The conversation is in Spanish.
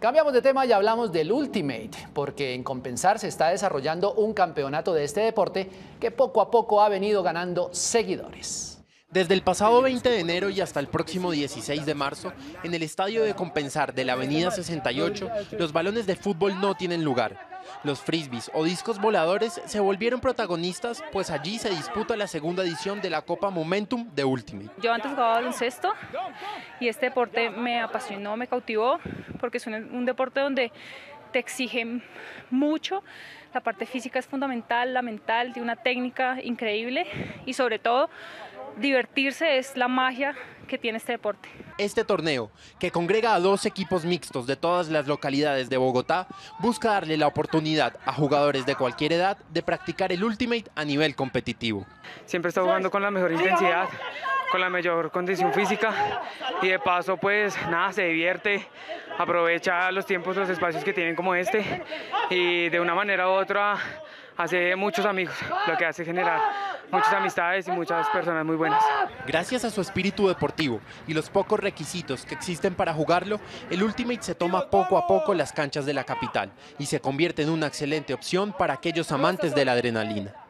Cambiamos de tema y hablamos del Ultimate, porque en Compensar se está desarrollando un campeonato de este deporte que poco a poco ha venido ganando seguidores. Desde el pasado 20 de enero y hasta el próximo 16 de marzo, en el estadio de Compensar de la Avenida 68, los balones de fútbol no tienen lugar. Los frisbees o discos voladores se volvieron protagonistas, pues allí se disputa la segunda edición de la Copa Momentum de Ultimate. Yo antes jugaba baloncesto y este deporte me apasionó, me cautivó, porque es un deporte donde te exigen mucho. La parte física es fundamental, la mental, tiene una técnica increíble y sobre todo divertirse es la magia que tiene este deporte. Este torneo, que congrega a 2 equipos mixtos de todas las localidades de Bogotá, busca darle la oportunidad a jugadores de cualquier edad de practicar el Ultimate a nivel competitivo. Siempre está jugando con la mejor intensidad, con la mayor condición física y de paso pues nada, se divierte, aprovecha los tiempos, los espacios que tienen como este y de una manera u otra hace muchos amigos, lo que hace generar muchas amistades y muchas personas muy buenas. Gracias a su espíritu deportivo y los pocos requisitos que existen para jugarlo, el Ultimate se toma poco a poco las canchas de la capital y se convierte en una excelente opción para aquellos amantes de la adrenalina.